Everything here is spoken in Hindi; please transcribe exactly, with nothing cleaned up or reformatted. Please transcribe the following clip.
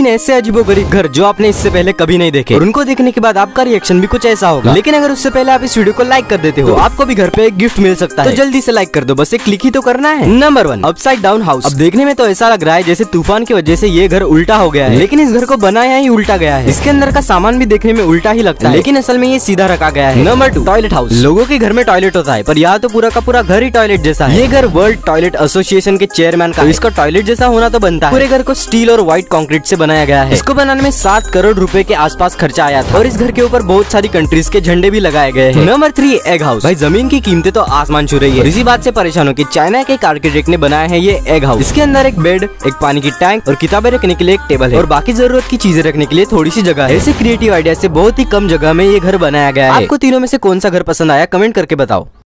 तीन ऐसे अजीबोगरीब घर जो आपने इससे पहले कभी नहीं देखे, और उनको देखने के बाद आपका रिएक्शन भी कुछ ऐसा होगा। लेकिन अगर उससे पहले आप इस वीडियो को लाइक कर देते हो तो आपको भी घर पे एक गिफ्ट मिल सकता है। तो जल्दी से लाइक कर दो, बस एक क्लिक ही तो करना है। Number one, upside down house. अब देखने में तो ऐसा लग रहा है जैसे तूफान की वजह से ये घर उल्टा हो गया है, लेकिन इस घर को बनाया ही उल्टा गया है। इसके अंदर का सामान भी देखने में उल्टा ही लगता है, लेकिन असल में ये सीधा रखा गया है। Number two, toilet house. लोगों के घर में टॉयलेट होता है, पर यहाँ तो पूरा का पूरा घर ही टॉयलेट जैसा है। ये घर वर्ल्ड टॉयलेट एसोसिएशन के चेयरमैन का, इसका टॉयलेट जैसा होना तो बनता है। पूरे घर को स्टील और व्हाइट कंक्रीट से बनाया गया है। इसको बनाने में सात करोड़ रुपए के आसपास खर्चा आया था, और इस घर के ऊपर बहुत सारी कंट्रीज के झंडे भी लगाए गए हैं। Number three, egg house. भाई जमीन की कीमतें तो आसमान छू रही है, इसी बात से परेशान हो कि चाइना के एक आर्किटेक्ट ने बनाया है ये एग हाउस। इसके अंदर एक बेड, एक पानी की टैंक और किताबें रखने के लिए एक टेबल है, और बाकी जरूरत की चीजें रखने के लिए थोड़ी सी जगह है। ऐसे क्रिएटिव आइडिया से बहुत ही कम जगह में ये घर बनाया गया है। आपको तीनों में से कौन सा घर पसंद आया, कमेंट करके बताओ।